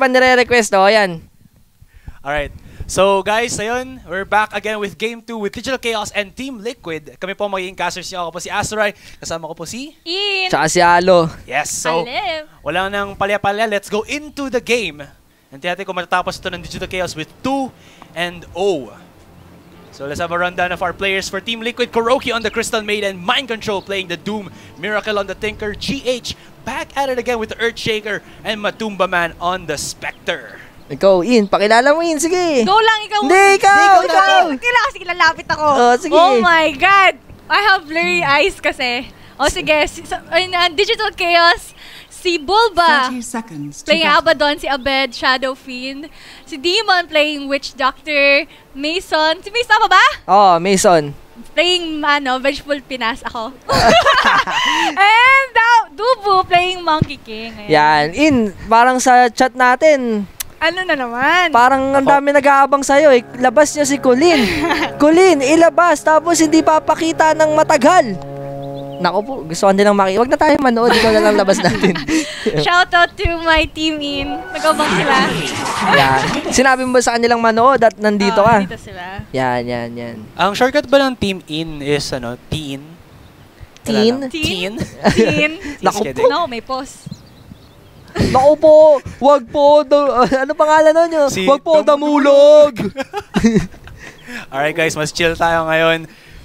pa nire-request. O, yan. Alright. So guys, ayun, we're back again with Game 2 with Digital Chaos and Team Liquid. Kami po magiging casters niyo. Ako po si Azuray. Kasama ko po si... In. Tsaka si Alo. Yes, so wala nang palya-palya. Let's go into the game. And natin kung matatapos ito ng Digital Chaos with 2-0. So let's have a rundown of our players for Team Liquid. Kuroky on the Crystal Maiden, Mind Control playing the Doom, Miracle on the Tinker, GH back at it again with the Earthshaker, and Matumba Man on the Spectre. Ikaw, In. Pakilala mo, In. Sige. Go lang, ikaw. Hindi, ikaw. Kailangan kasi lalapit ako. Oh, sige. Oh my God. I have blurry eyes kasi. O sige, Digital Chaos, si Bulba playing Abaddon, si Abed, Shadow Fiend, si Demon playing Witch Doctor, Mason. Si Mason pa ba? Oh, Mason. Playing, Vengeful Pinas ako. And Dubu playing Monkey King. Ayan. Yan. In, parang sa chat natin, Ano na naman? parang ang dami nag-aabang sa'yo eh. Labas niya si Colin. Colin, ilabas. Tapos hindi papakita ng matagal. Nako po, gusto ko nilang makita. Huwag na tayo manood. Ikaw na lang labas natin. Shoutout to my team In. Nag-abang sila. Yan. Sinabi mo ba sa kanilang manood at nandito ka? Nandito sila. Yan, yan, yan. Ang shortcut ba ng Team In is Teen? Teen? Teen? Teen? Naku Just po. No, may pause. Naku po. Wag po. Ano pangalan nun nyo? Si Wag po damulog. Alright guys, mas chill tayo ngayon.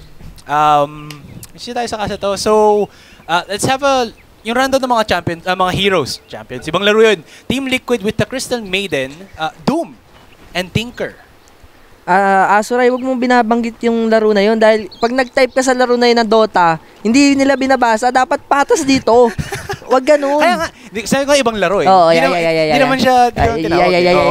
Chill tayo sa kasi to. So, let's have yung rundown ng mga mga heroes. Champions. Ibang laro yun. Team Liquid with the Crystal Maiden, Doom, and Tinker. Azuray, wag mong binabanggit yung laro na yun dahil pag nag-type ka sa laro na yun ng Dota, hindi nila binabasa. Dapat patas dito. Wag ganun. Kaya nga, sabi ko ibang laro eh. Oo, Hindi naman siya tinawag.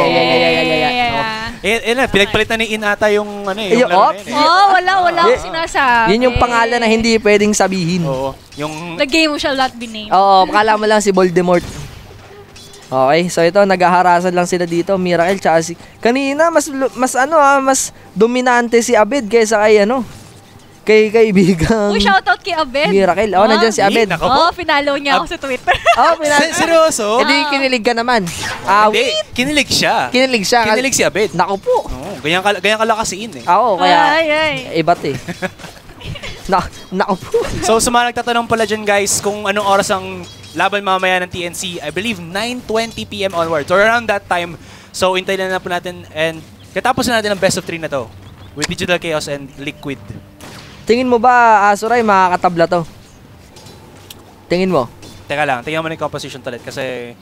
Pinagpalitan ni In ata yung yung laro na yun. Wala akong sinasabi. Yun yung pangalan na hindi pwedeng sabihin. Oo. Yung... The game shall not be named. Oo, makala mo lang si Voldemort. Okay, so ito, nag-aharasan lang sila dito. Miracle, tsaka si... Kanina, mas dominante si Abed kaysa kay kaibigang... Uy, shoutout kay Abed. Miracle. Nandiyan si Abed. Finalo niya ako sa Twitter. Seryoso? Hindi, kinilig ka naman. Hindi, kinilig siya. Kinilig siya. Kinilig si Abed. Naku po. Ganyan kalakas si In eh. Oo, kaya... Ay. Iba't eh. Naku po. So, sa mga nagtatanong pala dyan guys, kung anong oras ang laban mamaya ng TNC, I believe 9:20 PM onwards, or around that time. So, hintayin na po natin and katapos na natin ang best of 3 na to with Digital Chaos and Liquid. Tingin mo ba, Azuray, makakatabla to? Tingin mo? Teka lang, tingnan mo na yung composition talit kasi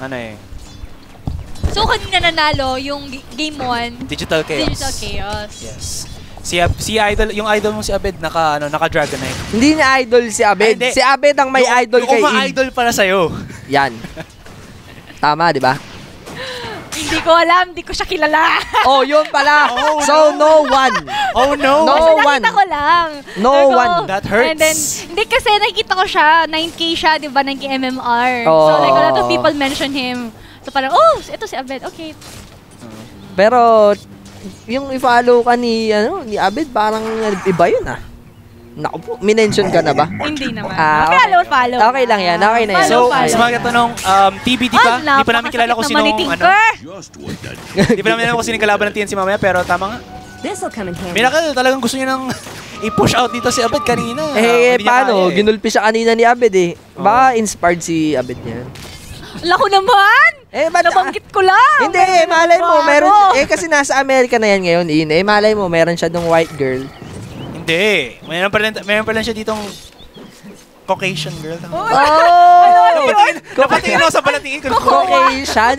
So, kanina nanalo yung game 1. Digital Chaos. Digital Chaos. Yes. Si Idol, yung idol mo si Abed naka Dragonite. Hindi niya idol si Abed. Si Abed ang may idol kay In. Yung idol para sa'yo. Yan. Tama, di ba? Hindi ko alam, hindi ko siya kilala. Oh, yun pala. So, no one. Oh, no. No one. Nakita ko lang. No one. That hurts. And then, hindi kasi nakikita ko siya, 9K siya, di ba, 9K MMR. Oh. So, like, a lot of people mention him. So, parang, ito si Abed, okay. Pero, yung i-follow ka ni Abed, parang iba yun Naku po, minention ka na ba? Hindi naman. Follow. Okay lang yan, okay na yan. So, Follow. sa mga katanong, TBD pa? Hindi pa namin kilala kung sino Hindi pa namin alam kung sino yung kalaban ng TNC mamaya, pero tama nga. Miracle, talagang gusto niya nang i-push out dito si Abed kanina. Paano? Ginulpi siya kanina ni Abed eh. Baka inspired si Abed niya. Wala ko naman! Nabanggit ko lang! Hindi, malay mo, meron, kasi nasa Amerika na yan ngayon, In. Malay mo, meron siya ng white girl. Hindi. Mayroon pa lang siya ditong Caucasian girl. Napatingin ako sa palatingin ko. Caucasian?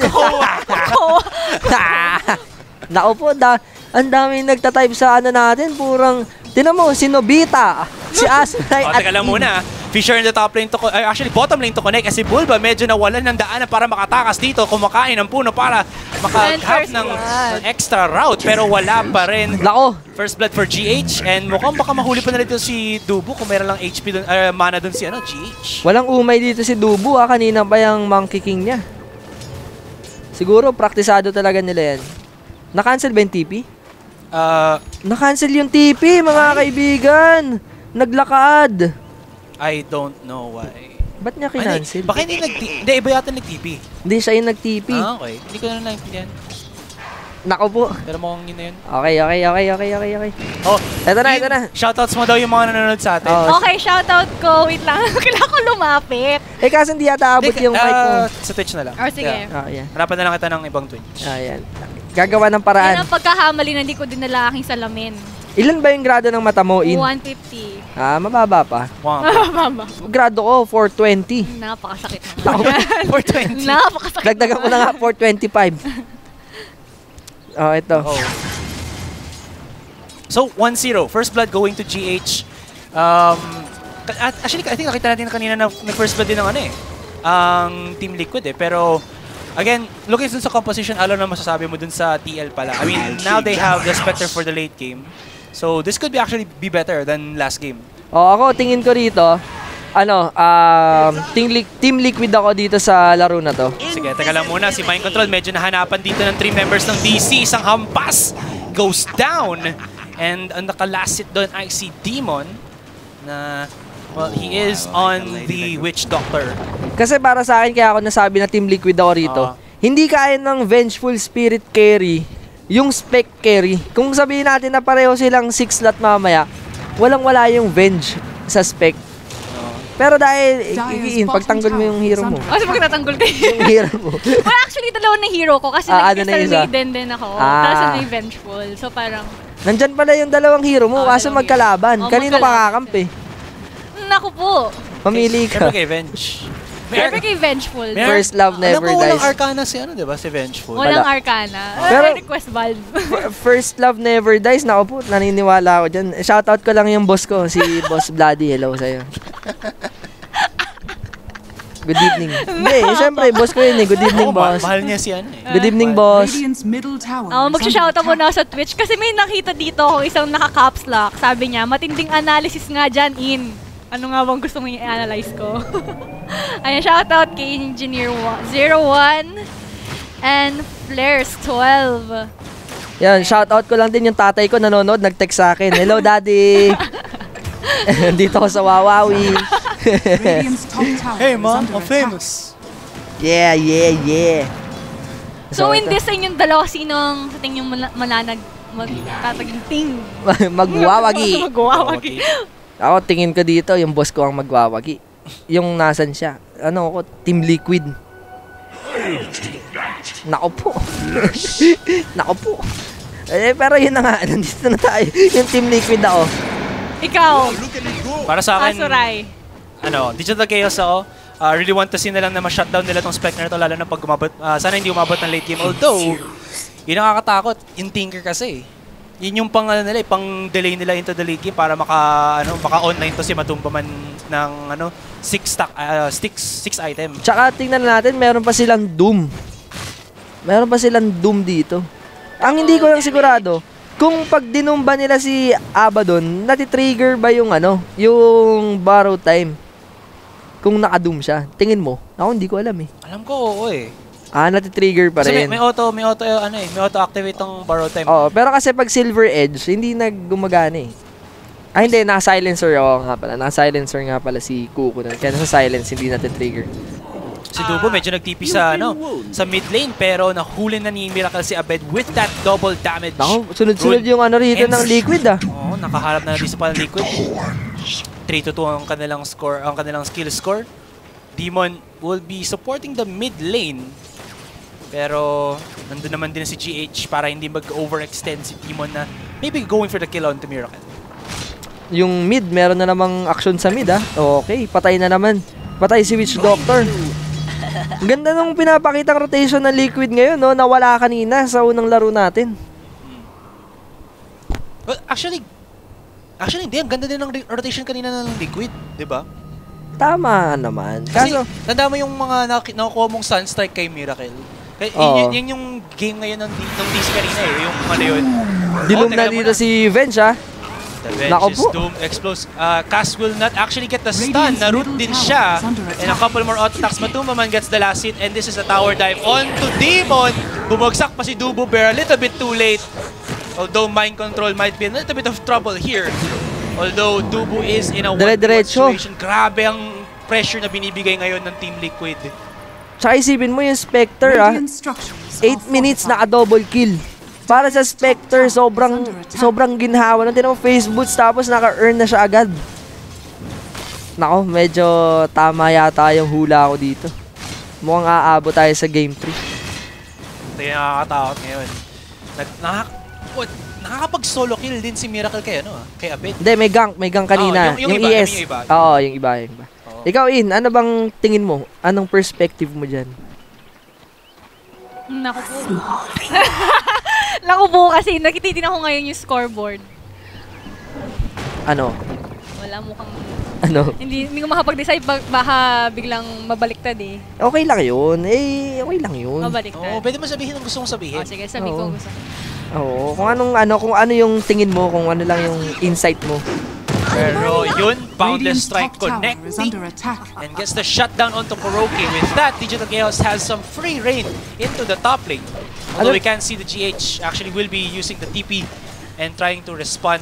Naku po, ang daming nagtatype sa natin, purang, tinan mo, si Nobita, si Azuray at teka lang muna. Fisher in the top lane actually bottom lane to connect kasi Bulba medyo nawalan ng daanan para makatakas dito, kumakain ng puno para maka-have ng extra route pero wala pa rin. Nako. First blood for GH and mukhang baka mahuli pa na rin si Dubu kung meron lang HP dun, mana dun si GH. Walang umay dito si Dubu kanina pa yung Monkey King niya. Siguro praktisado talaga nila yan. Na-cancel ba yung TP? Na-cancel yung TP mga kaibigan. Naglakad. I don't know why. Ba't niya kinancel? Baka hindi hindi, iba yata nag-TP. Hindi siya yung nag-TP. Ah, okay. Hindi ko na naintindihan. Nako po. Pero mukhang yun na yun. Okay. Oh, Ito na. Shoutouts mo daw yung mga nanonood sa atin. Oh. Okay, shoutout ko. Wait lang. Kailangan ko lumapit. Kasi hindi yata abot yung mic mo. Sa Twitch na lang. Or sige. Yeah. Yan. Hanapan na lang kita ng ibang Twitch. Ayan. Gagawa ng Yan paraan. ang pagkahamali na hindi ko dinala aking salamin. Ilan ba yung grado ng mata mo, In? 150. Mababa pa. Wow. Mama. Grado ko, 420. Napakasakit na. 420. Napakasakit. Dagdagan ko na nga, 425. Ito. Oh. So, 1-0. First blood going to GH. Actually, I think nakita natin kanina na first blood din ng ang Team Liquid Pero, again, looking dun sa composition, alam na masasabi mo dun sa TL pala. I mean, now they have the Spectre for the late game. So, this could actually be better than last game. Ako, tingin ko rito, Team Liquid ako dito sa laro na to. Sige, teka lang muna. Si Mind Control, medyo nahanapan dito ng 3 members ng DC. Isang hampas goes down. And ang nakalast hit doon ay si Demon na, well, he is on the Witch Doctor. Kasi para sa akin, kaya ako nasabi na Team Liquid ako rito, hindi kaya ng Vengeful Spirit carry yung Spec carry. Kung sabihin natin na pareho silang 6 slot mamaya, walang-wala yung Venge sa Spec. Pero dahil, pagtanggol mo yung hero mo. Kasi pagtatanggol kayo. Yung hero mo. Well, actually, dalawa na hero ko kasi nag-crystal maiden din ako. Tapos may vengeful. So parang... Nandyan pala yung dalawang hero mo, kaso magkalaban. Kanino ka kakampi? Naku po. Mamili ka. Siyempre kay Venge. Siyempre kay vengeful. First love never dies. Alam mo, walang dies. Arcana si diba? Si Vengeful. Walang Arcana. Pero, request valve. First love never dies. Naku po, naniniwala ako dyan. Shoutout ko lang yung boss ko, si Boss Bloody. Hello sa'yo. Good evening. Hindi, syempre, boss ko yun Good evening, boss. Mahal niya si Good evening, boss. Mag-shoutout muna ako sa Twitch kasi may nakita dito ako isang naka-caps lock. Sabi niya, matinding analysis nga dyan, In. Ano nga bang gusto mong i-analyze ko? Ayan, shoutout kay Engineer 01 and Flares 12. Yan, shoutout ko lang din yung tatay ko nanonood, nag-text sa akin. Hello, Daddy! Dito ako sa Wawawi. Hey, Mom, I'm famous. Yeah. So, in this sa inyong dalawa, sinong sa tingin yung magtataginting? Magwawagi. Magwawagi. Ako, tingin ko dito, yung boss ko ang magwawagi. Yung nasan siya. Team Liquid. Nako po. Pero yun na nga, nandito na tayo. Yung Team Liquid ako. Ikaw. Para sa akin, Asuray. Digital Chaos ako. Really want to see na lang na ma-shutdown nila tong Spectre na to, lalo na pag umabot, sana hindi umabot ng late game. Although, yun nakakatakot, yung Tinker kasi. Yun yung pang delay nila into the late game para maka-online to si Matumba man ng 6 item. Tsaka tingnan natin, meron pa silang Doom. Meron pa silang Doom dito. Ang hindi ko lang sigurado, kung pag dinumba nila si Abaddon, nati-trigger ba yung yung borrow time? Kung naka-doom siya. Tingin mo? Ako hindi ko alam Alam ko, oo nati-trigger pa rin. Kasi may auto-activate ang borrow time. Oo, pero kasi pag Silver Edge, hindi gumagana hindi, naka-silencer. Oo nga pala, naka-silencer nga pala si Kuko. Kaya sa silence, hindi nati-trigger. Si Dubo medyo nag-TP sa mid lane pero nahuli na ni Miracle si Abed with that double damage. Ako, sunod-sunod yung rito ng Liquid Oo, nakaharap na dito pa ng Liquid. 3-2 ang kanilang score, ang kanilang skill score. Demon will be supporting the mid lane. Pero nandun naman din si GH para hindi mag-overextend si Demon na maybe going for the kill on to Miracle. Yung mid, meron na namang action sa mid Okay, patay na naman. Patay si Witch Doctor. Ganda nung pinapakitang rotation ng Liquid ngayon, nawala kanina sa unang laro natin. Well, actually hindi. Ang ganda din ng rotation kanina ng Liquid, di ba? Tama naman. Kasi, tanda mo yung mga nakukuha mong Sunstrike kay Miracle. Yun yung game ngayon ng DC kanina Yung yun. Dilum na dito si Venge, The Venge is Doom Explodes. Cass will not actually get the stun. Na-root din siya. And a couple more auto-attacks. Matumba man gets the last hit. And this is a tower dive on to Demon. Bumagsak pa si Dubo Bear. A little bit too late. Although Mind Control might be in a little bit of trouble here. Although Dubo is in a one-to-one situation. Grabe ang pressure na binibigay ngayon ng Team Liquid. Tsaka isipin mo yung Spectre 8 minutes naka-double kill. Para sa Spectre, sobrang ginhawa. Nung tinawag Facebook, tapos naka-earn na siya agad. Nako, medyo tama yata yung hula ko dito. Mukhang aabot tayo sa Game 3. Ito yung nakakatakot ngayon. Nakakapag-solo kill din si Miracle kay Abed. Hindi, may gank kanina. Yung iba, ES. yung iba. Oo, yung iba. Oo. Ikaw, In, ano bang tingin mo? Anong perspective mo dyan? Naku po. Naku po kasi nakititin ako ngayon yung scoreboard. Ano? Wala mukhang... Ano? Hindi ko makapag-decide baka biglang mabaliktad eh. Okay lang yun. Okay lang yun. Mabaliktad. Oo, pwede mo sabihin ang gusto mong sabihin. Sige, sabi ko gusto. Oo, kung ano yung tingin mo, kung ano lang yung insight mo. Pero yun, Boundless Strike connecting and gets the shutdown onto KuroKy. With that, Digital Chaos has some free reign into the top lane. Although we can't see the GH actually will be using the TP and trying to respond.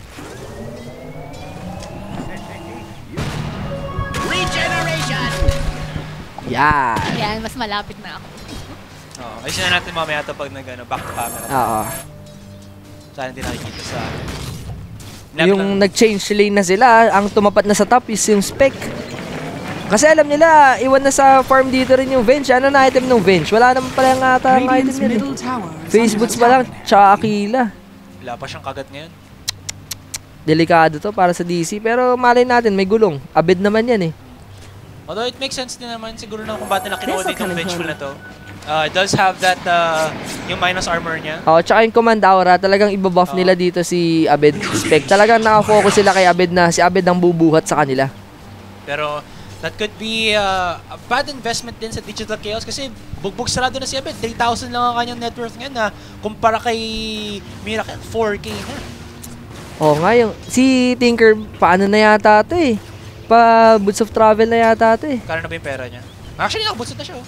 Regeneration! Yan, mas malapit na ako. Ayusin na natin mamaya ito pag back to camera. Oo. Sana hindi nakikita sa... Yung nag-change lane na sila, ang tumapat na sa top is yung Spec. Kasi alam nila, iwan na sa farm dito rin yung Venge. Ano na item ng Venge? Wala naman pala yung ata ang item nila. Facebooks pa lang, tsaka Aquila. Wala pa siyang kagat ngayon. Delikado to para sa DC. Pero malay natin, may gulong. Abed naman yan eh. Although it makes sense din naman siguro ng kung ba't na kinuha dito yung Vengeful na to. It does have that, yung minus armor niya. Tsaka yung Command Aura, talagang ibabuff nila dito si Abed Spec. Talagang nakafocus sila kay Abed na si Abed ang bubuhat sa kanila. Pero that could be a bad investment din sa Digital Chaos kasi bugbog sarado na si Abed. 3,000 lang ang kanyang net worth ngayon na kumpara kay Miracle, 4K na. Nga yung si Tinker, paano na yata ito eh. Pa Boots of Travel na yata ito eh. Kano na ba yung pera niya? Actually, nakaboots na siya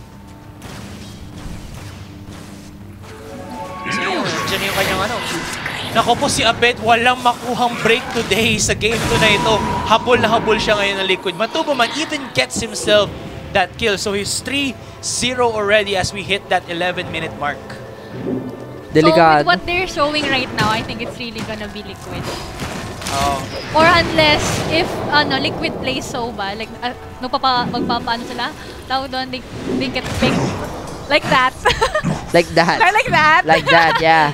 Diyan yung kanyang Naku po si Abed, walang makuhang break today sa game 2 na ito. Habol na habol siya ngayon ng Liquid. Matubo man even gets himself that kill. So he's 3-0 already as we hit that 11-minute mark. Delikado. So with what they're showing right now, I think it's really gonna be Liquid. Or unless if Liquid plays Soba, like magpapaano sila, tawag doon, they get picked like that. Like that. Like that. Like that, yeah.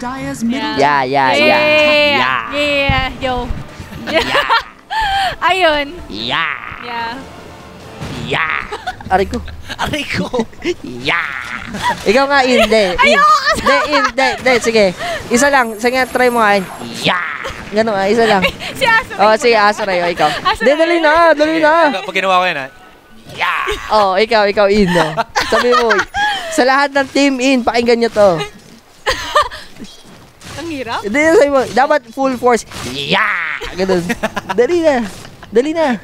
Yeah. Yo. Ayun. Yeah. Aray ko. Ikaw nga, hindi. Hindi. Sige. Isa lang. Sige, try mo nga. Ganun nga, isa lang. Si Aso. Sige, Aso Ray. Ikaw. Dali na. Pag ginawa ko yan, Ikaw, In. Sabi mo, sa lahat ng team In, pakinggan nyo to. Ang hirap. Hindi, sabi mo, dapat full force. Ganun. Dali na.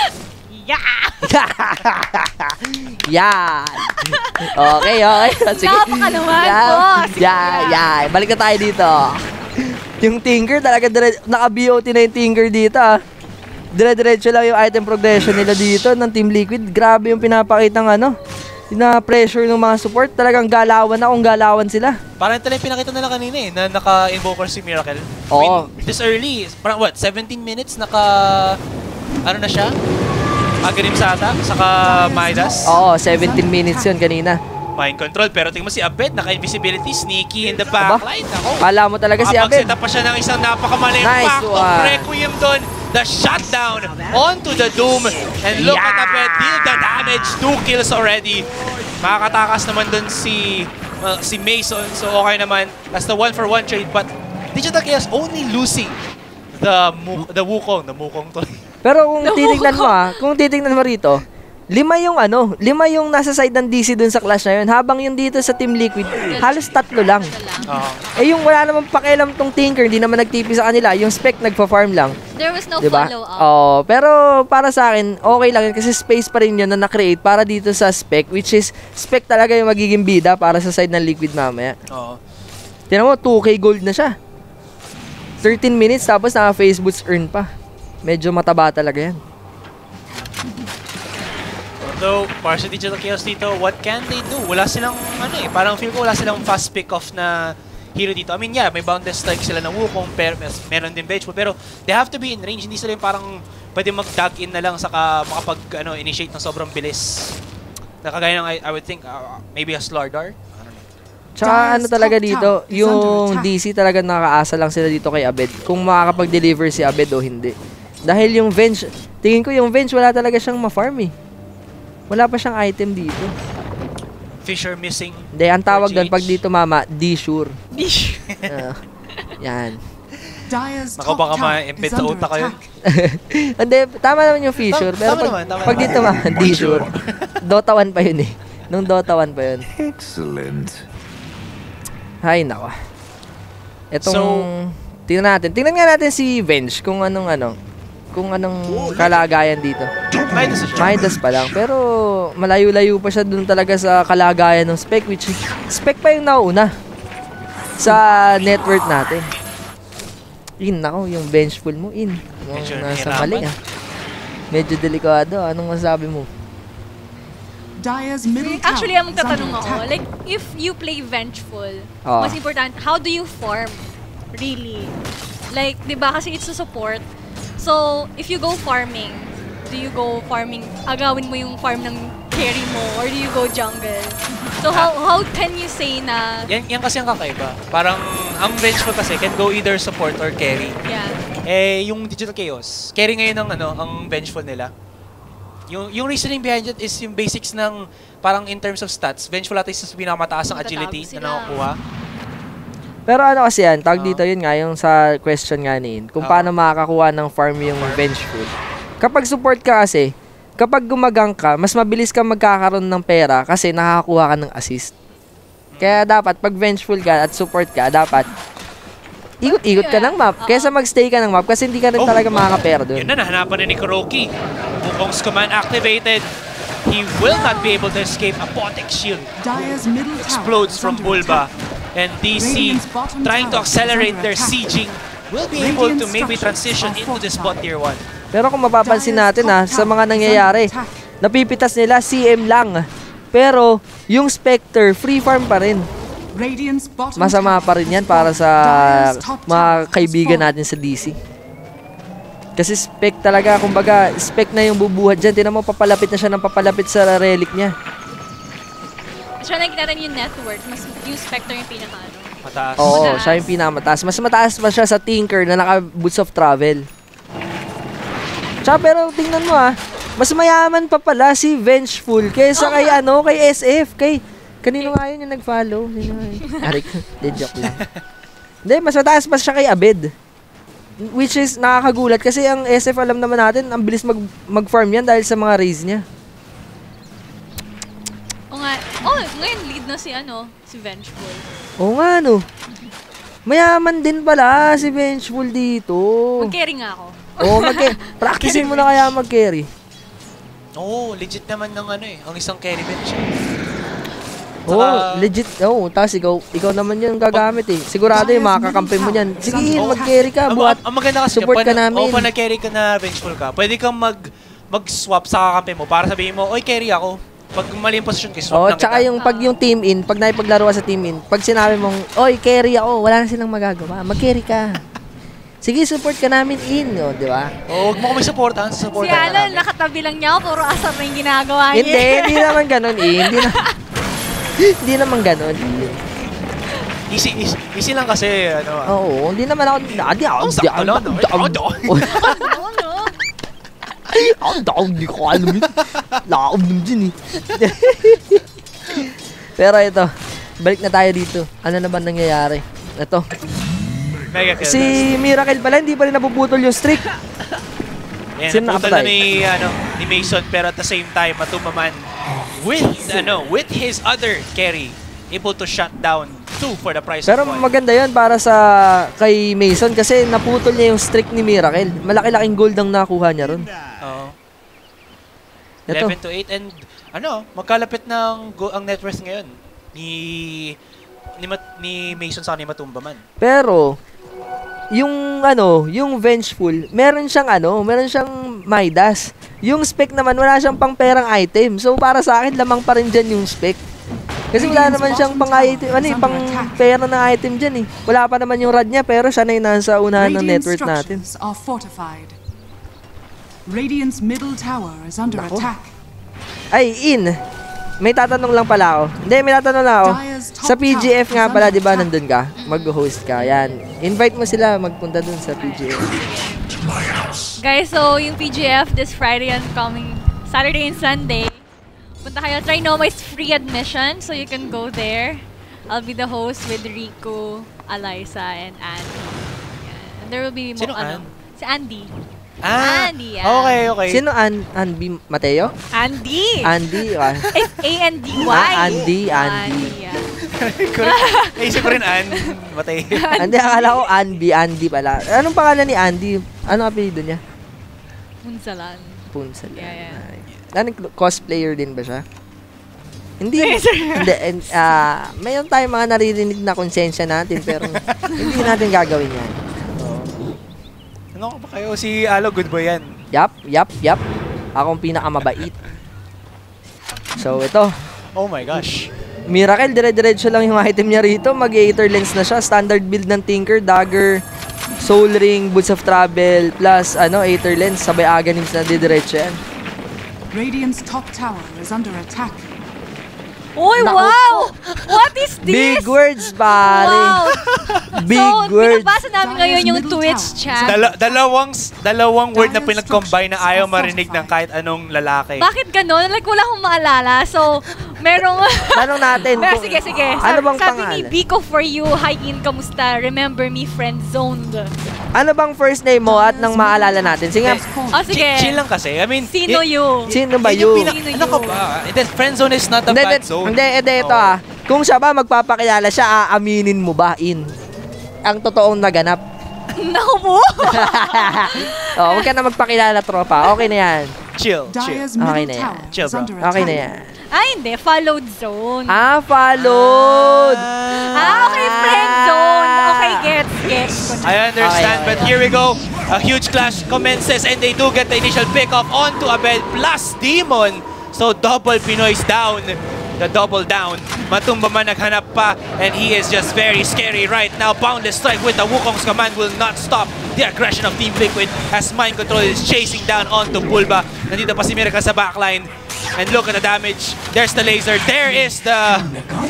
Yan. Okay. Sige. Napaka naman po. Balik na tayo dito. Yung Tinker talaga, naka-BOT na yung Tinker dito. Dire-diretso lang yung item progression nila dito ng Team Liquid. Grabe yung pinapakitang pressure ng mga support. Talagang galawan sila. Parang ito lang yung pinakita nila kanina na naka-invoker si Miracle. Oo. This early, parang 17 minutes na siya? Aganim sa ata, saka Midas. Oo, 17 minutes yun kanina. Mind control, pero tingnan mo si Abed, naka-invisibility, sneaky in the backline. Kala mo talaga si Abed. Makapag-set up pa siya ng isang napakamaling pack of Requiem doon. The shutdown onto the Doom. And look at Abed, deal the damage. 2 kills already. Makakatakas naman doon si Mason. So okay naman. That's the 1-for-1 trade. But Digital Chaos only losing the Wukong. The Wukong to. Pero kung titingnan mo rito, 5 yung nasa side ng DC dun sa clash na yun. Habang yung dito sa Team Liquid, halos 3 lang. Yung wala namang pakialam tong Tinker, hindi naman nag-TP sa kanila. Yung Spec nagpa-farm lang. There was no follow-up. Pero para sa akin, okay lang yun kasi space pa rin yun na na-create para dito sa Spec, which is Spec talaga yung magiging bida para sa side ng Liquid mamaya. Tingnan mo, 2K gold na siya. 13 minutes tapos naka-face boots earn pa. Medyo mataba talaga yan. Although, para sa Digital Chaos dito, what can they do? Wala silang, parang feel ko wala silang fast pick-off na hero dito. I mean, yeah, may boundless strike sila ng Wukong, pero meron din Vengeful, pero they have to be in range. Hindi sila yung parang pwede mag-dug in na lang saka makapag-initiate ng sobrang bilis. Nakagaya ng, I would think, maybe a Slardar? Tsaka ano talaga dito, yung DC talaga nakakaasa lang sila dito kay Abed. Kung makakapag-deliver si Abed o hindi. Dahil yung Venge, tingin ko yung Venge wala talaga siyang ma-farm eh. Wala pa siyang item dito. Fisher missing. Hindi, ang tawag doon pag dito mama, D-sure. D-sure. Yan. Ako baka ma-embed sa utak kayo. Hindi, tama naman yung Fisher. Pero pag dito mama, D-sure. Dota 1 pa yun eh. Nung Dota 1 pa yun. Excellent. Hay nako. Tingnan nga natin si Venge kung anong kalagayan dito. Midas pa lang, pero malayo-layo pa siya dun talaga sa kalagayan ng Spec, which Spec pa yung nauna sa net worth natin. Nako, yung Vengeful mo, nasa mali Medyo delikado. Anong masabi mo? Actually, ang magtatanong ako, like, if you play Vengeful, mas important, how do you farm? Really? Like, di ba? Kasi it's a support. So, if you go farming, do you go farming, agawin mo yung farm ng carry mo, or do you go jungle? So, how can you say na... Yan kasi ang kakaiba. Parang, ang Vengeful kasi can go either support or carry. Yeah. Yung Digital Chaos, carry ngayon ang Vengeful nila. Yung reasoning behind it is yung basics ng parang in terms of stats. Vengeful at is pinakamataas ang agility na nakukuha. Pero ano kasi yan, tawag dito yun nga, yung sa question nga niin, kung paano makakakuha ng farm yung Vengeful. Kapag support ka kasi, kapag gumagang ka, mas mabilis ka magkakaroon ng pera kasi nakakakuha ka ng assist. Kaya dapat, pag Vengeful ka at support ka, dapat ikot-ikot ka ng map kaysa magstay ka ng map kasi hindi ka rin talaga makakapera doon. Yun na, nahanapan na ni Kuroki. Wukong's command activated. He will not be able to escape. Apotek shield explodes from Bulba. And DC, trying to accelerate their sieging, will be able to maybe transition into the spot tier 1. Pero kung mapapansin natin sa mga nangyayari, napipitas nila CM lang. Pero yung Spectre, free farm pa rin. Masama pa rin yan para sa mga kaibigan natin sa DC. Kasi Spec talaga, kumbaga, Spec na yung bubuhat dyan. Tinan mo, papalapit na siya ng papalapit sa relic niya. So, nakikita natin yung net worth, mas yung Spectre yung mataas. Oo, siya yung pinakamataas. Mas mataas pa siya sa Tinker na naka-boots of travel. Tsaka pero tingnan mo mas mayaman pa pala si Vengeful kaysa kay kay SF, kanino nga yun yung nag-follow? Arik, joke lang. Hindi, mas mataas pa siya kay Abed. Which is nakakagulat kasi ang SF alam naman natin, ang bilis mag-farm yan dahil sa mga raise niya. Ngayon lead na si Vengeful. Oo nga mayaman din pala si Vengeful dito. Mag-carry nga ako. Practicein mo na kaya mag-carry. Legit naman ng ang isang carry bench. Legit. Tapos ikaw naman yung gagamit Sigurado yung makakampi mo yan. Sige, mag-carry ka. Ang maganda kasi, support ka namin. Pag nag-carry ka na Vengeful ka, pwede kang mag-swap sa kakampi mo para sabihin mo, oy, carry ako. Pag mali yung position, swap lang kita. Tsaka pag yung team in, pag naipaglaruan sa team in, pag sinabi mong, oy, carry ako, wala na silang magagawa. Mag-carry ka. Sige, support ka namin di ba? Huwag mo kami supportan. Si Alan, nakatabi lang niya ako, puro asar na yung ginagawa niya. Hindi naman ganun Hindi naman ganun Easy lang kasi, Oo, hindi naman ako, hindi ko alam yun. Laom nun dyan Pero ito, balik na tayo dito. Ano naman nangyayari? Ito. Si Miracle pala, hindi pa rin napuputol yung streak. Naputol na ni Mason, pero at the same time, Matumaman with his other carry, able to shut down 2 for the price pero of 1. Pero maganda yun para sa kay Mason kasi naputol niya yung streak ni Miracle. Malaki-laking gold ang nakuha niya ron. 11 to 8 and magkalapit ng ang net worth ngayon ni Mason sa ni Matumbaman. Pero yung Vengeful, meron siyang Midas. Yung spec naman, wala siyang pang perang item. So, para sa akin, lamang pa rin dyan yung spec. Kasi wala naman siyang pang item, pang pera na item dyan eh. Wala pa naman yung rad niya, pero siya na yung nasa unahan ng network natin. Radiant's middle tower is under attack. Ay, may tatanong lang pala ako. Hindi, may tatanong lang ako. Sa PGF nga pala, di ba, nandun ka? Mag-host ka. Yan. Invite mo sila magpunta dun sa PGF. Guys, so yung PGF this Friday and coming Saturday and Sunday. Punta kayo. Trinoma is free admission, so you can go there. I'll be the host with Rico, Alyssa, and Andy. Yeah. And there will be more, si Andy. Andy, yeah. Okay. Sino Andy Mateo? Andy. Andy. It's A-N-D-Y. Andy. Yeah. Naisip ko rin Mateo. Hindi, akala ko Andy pala. Anong pangalan ni Andy? Anong apelido niya? Punsalan. Yeah. Cosplayer din ba siya? Hindi. Mayroon tayong mga naririnig na konsensya natin pero hindi natin gagawin yan. Ano ba kayo? Si Alo, good boy yan. Yap. Akong pinakamabait. So, ito. Oh my gosh. Miracle, dire-diretso lang yung item niya rito. Mag-Aether Lens na siya. Standard build ng Tinker, Dagger, Soul Ring, Boots of Travel, plus Aether Lens. Sabay Aghanims na diretso yan. Radiant's top tower is under attack. Uy, wow! What is this? Big words, pare. Wow. Big words. Binabasa namin ngayon yung Twitch chat. Dalawang word na pinag-combine na ayaw marinig ng kahit anong lalaki. Bakit ganon? Like, wala akong maalala. So, merong... Tanong natin. Sige. Ano bang sabi pangalan? ni Biko for you, hi in, kamusta? Remember me, friend zoned. Ano bang first name mo at nang maalala natin? Sige. Sige. Chill lang kasi. I mean, Sino you? Sino ba you? Ano ka ba? Friend zone is not a bad zone. Hindi, ito Kung siya ba magpapakilala siya, aaminin mo ba ang totoong naganap? Naku po! Huwag ka na magpakilala, tropa. Okay na yan. Chill. Okay na yan. Chill, bro. Okay na yan. Hindi. Followed zone. Followed! Okay, friend zone. Okay, gets. I understand, Okay. but here we go. A huge clash commences and they do get the initial pick-off onto Abed plus Demon. So double Pinoy's down. The double down. Matumba man naghanap pa and he is just very scary right now. Boundless Strike with the Wukong's command will not stop the aggression of Team Liquid as Mind Control is chasing down onto Bulba. Nandito pa si Miracle sa backline. And look at the damage. There's the laser. There is the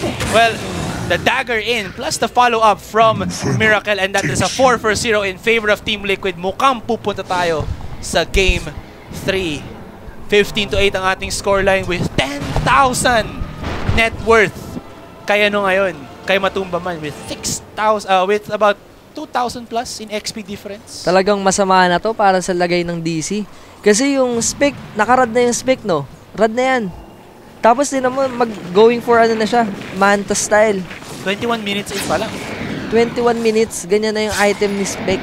dagger in plus the follow-up from Miracle and that is a 4-0 in favor of Team Liquid. Mukhang pupunta tayo sa Game 3. 15-8 ang ating scoreline with 10,000 net worth. Kaya ngayon, kay Matumba man with 6,000 with about 2,000 plus in XP difference. Talagang masama na to para sa lagay ng DC. Kasi yung spec, nakarad na yung spec, no? Rad na yan. Tapos din naman going for na siya, Manta style. 21 minutes in pa lang. 21 minutes, ganyan na yung item ni spec.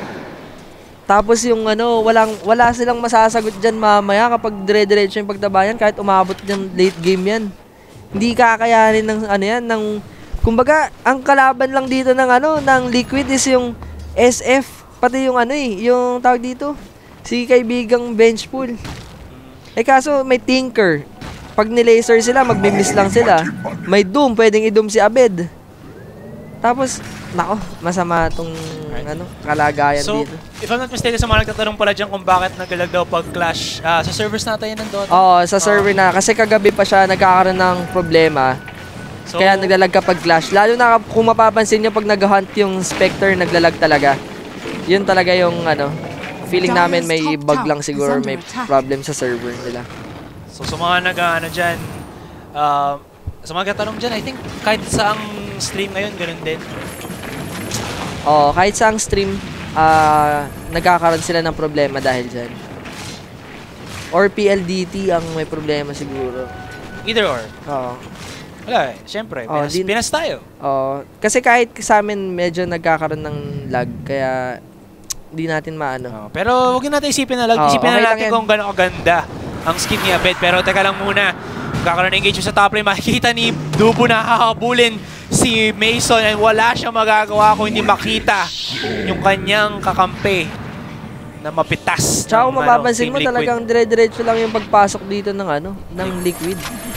Tapos yung wala silang masasagot dyan mamaya kapag dire-diretso yung pagtabayan kahit umabot dyan late game yan. Hindi kakayanin ng kumbaga ang kalaban lang dito ng Liquid is yung SF pati yung yung tawag dito si kaibigang Benchpool. Kaso may Tinker. Pag ni-laser sila, magmi-miss lang sila. May Doom, pwedeng i-doom si Abed. Tapos masama tong kalagayan so, dito. If I'm not mistaken, sa mga nagtatanong pala dyan kung bakit naglalag daw pag-clash sa servers natin ng Dota. Oo, sa server na. Kasi kagabi pa siya nagkakaroon ng problema. So, kaya naglalag kapag clash. Lalo na kung mapapansin nyo pag nag-hunt yung Spectre, naglalag talaga. Yun talaga yung feeling namin may bug lang siguro, may problem sa server nila. So sa mga dyan, sa mga nagtatanong dyan, I think kahit saang stream ngayon, ganun din. Kahit saang stream, nagkakaroon sila ng problema dahil dyan. Or PLDT ang may problema siguro. Either or. Oo. Wala syempre. Pinas tayo. Kasi kahit sa amin medyo nagkakaroon ng lag, kaya di natin maano. Pero huwag natin isipin na lag. Isipin na natin kung gano'ng kaganda ang skin ni Abed. Pero teka lang muna. Kakaroon ng engagement sa top lane. Makikita ni Dubo na hahabulin si Mason and wala siyang magagawa kung hindi makita yung kanyang kakampi. na mapitas. Tsaka kung ng, mapapansin Team mo, Liquid. talagang dire-diretso lang yung pagpasok dito ng Liquid.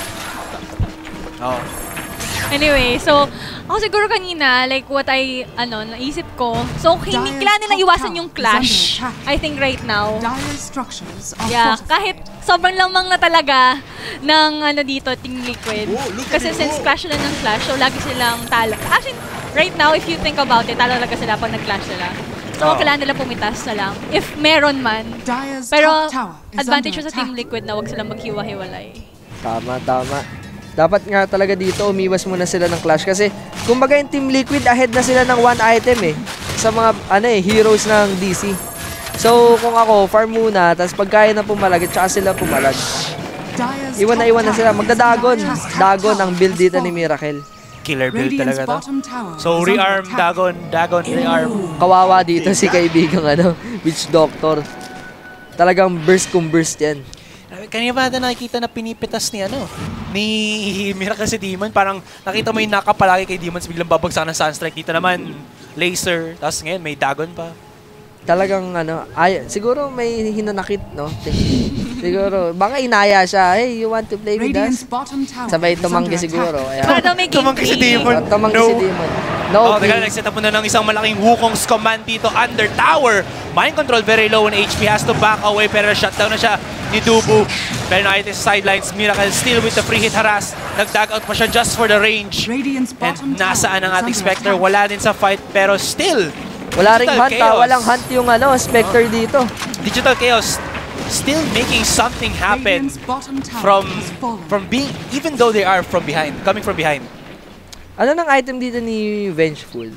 Oh. Anyway, so, ako siguro kanina, like what naisip ko, so hindi kailangan nilang iwasan yung clash, I think right now. Dire's structures are Yeah, fortified. kahit sobrang lamang na talaga ng dito, Team Liquid. Kasi since clash sila ng clash, so lagi silang talo. Actually, right now, if you think about it, talo talaga sila pag nag-clash sila. So, kailangan nila pumitas na lang. If meron man. Dire's Pero, top tower is advantage under sa Team attack. Liquid na wag silang maghiwa-hiwalay. Tama. Dapat nga talaga dito, umiwas muna sila ng clash. Kasi, kumbaga yung Team Liquid, ahead na sila ng 1 item sa mga, heroes ng DC. So, kung ako, farm muna, tapos pag kaya na pumalag, tsaka sila pumalag. Dire's Iwan top na sila. tower is Magdadagon. under attack. Dagon ang build Has dito ni fallen. Miracle. Killer build Radiant's talaga to. bottom tower So, is under rearm, attack. Dagon, rearm. Kawawa dito si kaibigang Witch Doctor. Talagang burst kung burst yan. Kanina ba nakikita na pinipitas ni Miracle si Demon? Parang nakita mo yung nakapalagi kay Demon, biglang babagsak ng Sunstrike. Dito naman, laser. Tapos ngayon, may Dagon pa. Talagang siguro may hinanakit, no? Siguro, baka inaya siya, hey, you want to play with Radiant's us? bottom tower Sabay is under tumanggi attack. siguro. Ayan. Para daw may game Tumanggi si play. Demon. Tumanggi No. si Demon. No, Teka, nag-set up muna ng isang malaking Wukong's command dito under tower. Mind control very low on HP. Has to back away pero shutdown na siya ni Dubu. Pero nakita sa sidelines. Miracle still with the free hit harass. Nag-tag out pa siya just for the range. Radiant's And bottom tower nasaan ang is ating under Spectre? attack. Wala din sa fight pero still. wala ring Digital hunt, Chaos. walang hunt yung Spectre dito. Digital Chaos still making something happen Radiant's bottom tower has fallen. from being, even though they are from behind, coming from behind. Ano nang item dito ni Vengeful?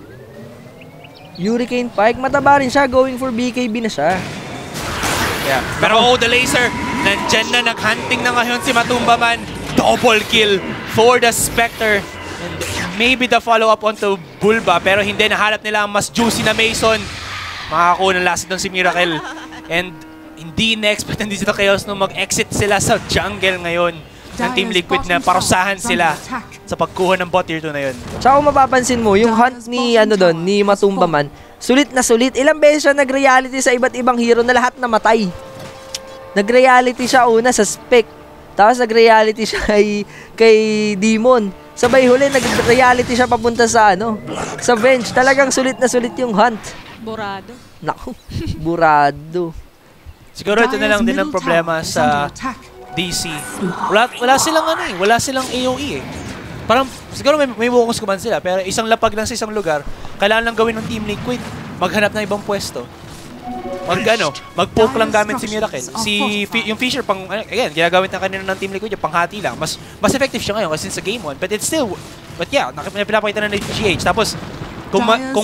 Hurricane Pike, mataba rin siya, going for BKB na siya. Yeah. Pero the laser, nandyan na, naghunting na ngayon si Matumba Man. Double kill for the Spectre. And maybe the follow-up onto Bulba, pero hindi, nahanap nila ang mas juicy na Mason. Makakakuha ng last doon si Miracle. And hindi na-expect ng Digital Chaos nung mag-exit sila sa jungle ngayon ng Team Liquid na parusahan sila sa pagkuha ng bot tier 2 na yun. Tsaka kung mapapansin mo, yung hunt ni ni Matumba Man, sulit na sulit. Ilang beses siya nag-reality sa iba't ibang hero na lahat namatay. Nag-reality siya una sa Spec. Tapos nag-reality siya kay Demon. Sabay huli, nag-reality siya papunta sa sa Venge. Talagang sulit na sulit yung hunt. Borado. Naku, burado. Siguro ito na lang din ang problema sa DC. Wala silang wala silang AOE Parang siguro may Wukong's command sila pero isang lapag lang sa isang lugar, kailangan lang gawin ng Team Liquid, maghanap ng ibang pwesto. Mag-poke lang gamit si Miracle. Yung Fisher again, ginagamit na kanina ng Team Liquid yung panghati lang. Mas effective siya ngayon kasi sa game 1, but it's still yeah, pinapakita na ng GH. Tapos kung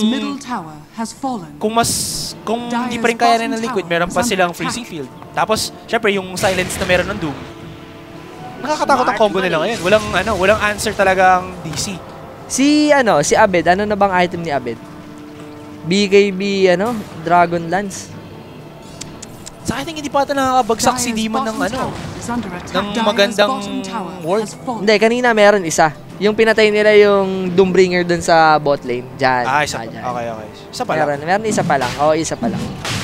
hindi pa rin kaya na ng Liquid, meron pa silang Freezing Field. Tapos, syempre, yung Silence na meron ng Doom. Nakakatakot ang combo nila ngayon. Walang answer talaga ang DC. Si Abed, ano na bang item ni Abed? BKB, Dragon Lance. Sa akin, hindi pa ata nakakabagsak si Demon ng magandang world. Hindi, kanina meron isa. Yung pinatay nila yung Doombringer dun sa bot lane. Diyan. Isa pa. Dyan. Okay. Isa pa lang. Meron isa pa lang. Oo, isa pa lang.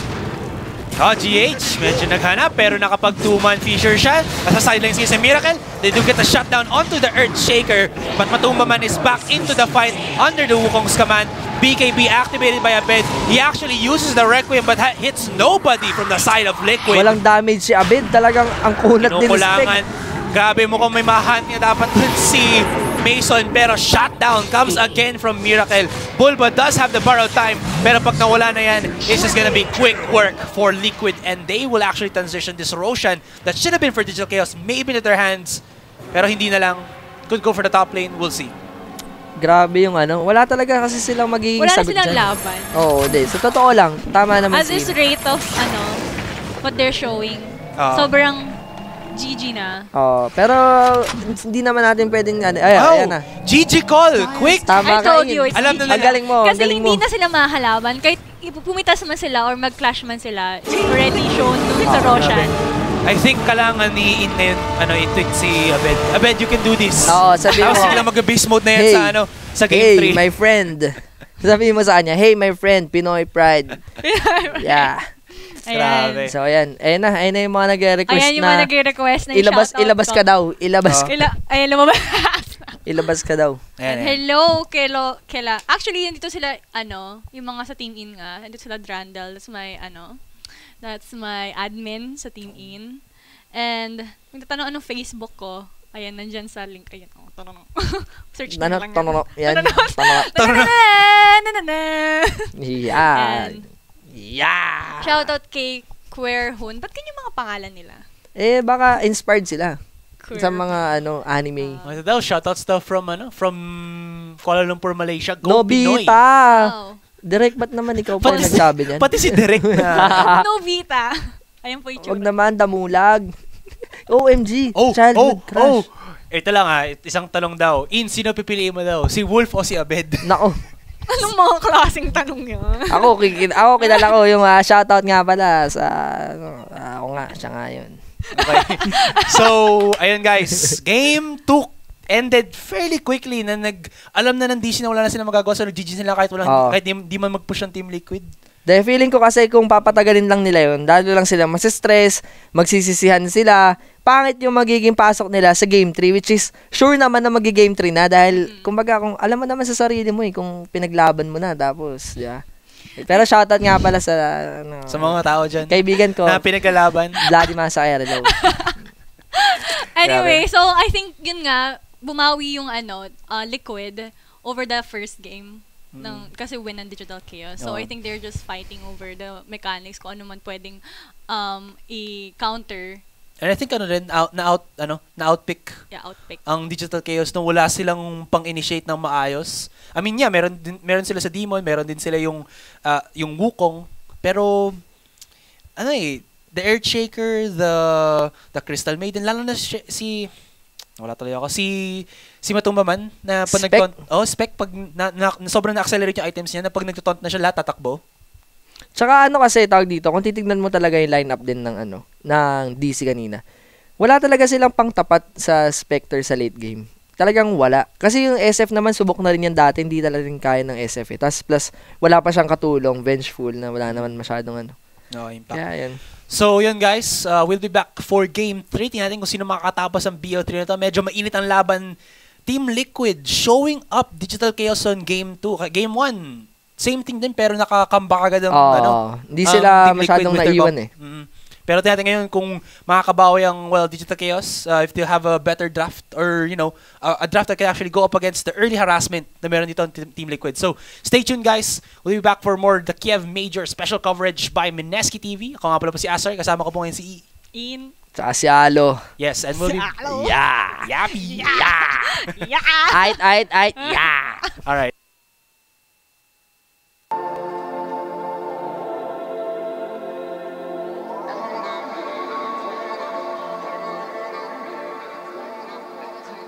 GH, medyo naghanap pero nakapag 2-man Fisher siya. Nasa sidelines si Miracle. They do get a shutdown onto the Earthshaker. But Matumba Man is back into the fight under the Wukong's command. BKB activated by Abed. He actually uses the Requiem but hits nobody from the side of Liquid. Walang damage si Abed. Talagang ang kunat din Kinukulangan. Grabe mo kung may mahunt niya dapat dun si Mason pero shutdown comes again from Miracle. Bulba does have the borrow time pero pag nawala na yan, it's just gonna be quick work for Liquid and they will actually transition this Roshan that should have been for Digital Chaos maybe into their hands pero hindi na lang. Could go for the top lane, we'll see. Grabe yung wala talaga kasi silang magiging Wala na sagot silang dyan. laban. Oo, di. Sa totoo lang, tama naman At this rate of what they're showing, sobrang GG na. Pero hindi naman natin pwedeng ayan na. GG call! Quick! Tama I told ka, you, it's Alam GG. na nila. Ang galing mo, Kasi galing hindi mo. na sila mahalaban. Kahit pumitas man sila or mag-clash man sila, it's already shown dun sa Roshan. I think kailangan ni i-tweet si Abed. Abed, you can do this. Oo, sabihin mo. Tapos sila mag-beast mode na yan Hey, sa game 3. Hey, my friend. Sabihin mo sa kanya, hey, my friend, Pinoy Pride. Yeah. Grabe. So, ayan. Ayan na yung mga nagre-request Ayan yung mga nagre-request na ilabas ka daw. Ayan, lumabas. Ilabas ka daw. Ayan. Hello, Kela. Actually, nandito sila, yung mga sa Team In nga. Nandito sila Drandal. That's my admin sa Team In. And, magtatanong anong Facebook ko. Ayan, nandyan sa link. Ayan, tanong. Search na lang yan. Yan. Yeah. Shoutout kay Queer Hoon. Ba't ganyan mga pangalan nila? Baka inspired sila. Queer. Sa mga, anime. Ito daw, shoutouts daw from Kuala Lumpur, Malaysia. Go Pinoy. Nobita! Wow. Direk, ba't naman ikaw pa yung nagsabi niyan? Pati si Direk na. Novita. Ayan po yung Wag naman, damulag. OMG, childhood crush. Ito lang isang tanong daw. Sino pipiliin mo daw? Si Wolf o si Abed? Nako. Anong mga klaseng tanong yun? Ako kilala ko yung shoutout nga pala sa ako nga, siya nga yun. Okay. So, ayun guys. Game 2 ended fairly quickly na alam na ng DC na wala na silang magagawa, so nag-GG sila kahit di man mag-push ang Team Liquid. Dahil feeling ko kasi kung papatagalin lang nila yun, lalo lang sila masistress, magsisisihan sila, pangit yung magiging pasok nila sa Game 3, which is sure naman na magi-Game 3 na dahil kumbaga kung alam mo naman sa sarili mo kung pinaglaban mo na tapos, yeah. Pero shoutout nga pala sa sa mga tao dyan kaibigan ko na pinaglalaban. Bloody Masakera daw. Anyway, so I think yun nga, bumawi yung Liquid over the first game. Kasi win ng Digital Chaos. So I think they're just fighting over the mechanics kung ano man pwedeng i-counter. And I think na-outpick outpick ang Digital Chaos nung wala silang pang-initiate ng maayos. I mean, yeah, meron sila sa Demon, meron din sila yung Wukong, pero the Earthshaker, the Crystal Maiden, lalo na wala tuloy ako. Si Matumbaman na pag Spec pag sobrang na-accelerate yung items niya na pag nagtotaunt na siya lahat tatakbo. Tsaka kasi tawag dito, kung titignan mo talaga yung lineup din ng ng DC kanina. Wala talaga silang pangtapat sa Spectre sa late game. Talagang wala. Kasi yung SF naman subok na rin yan dati, hindi talaga rin kaya ng SF. Tas plus wala pa siyang katulong, Vengeful na wala naman masyadong impact. Kaya yan. So, yun guys, we'll be back for Game 3. Tingnan natin kung sino makakatapos ang BO3 na to. Medyo mainit ang laban. Team Liquid showing up Digital Chaos on Game 2. Game 1, same thing din pero nakakambak agad ang hindi sila masyadong naiwan Pero tingnan natin ngayon kung makakabawi ang Digital Chaos if they have a better draft or a draft that can actually go up against the early harassment na meron dito on Team Liquid. So stay tuned guys. We'll be back for more The Kiev Major special coverage by Mineski TV. Ako nga pala po si Asar. Kasama ko po ngayon si In. Tsaka si Alo. Yes, and we'll be Yeah. Yappy. Yeah. Ait. Yeah. Alright.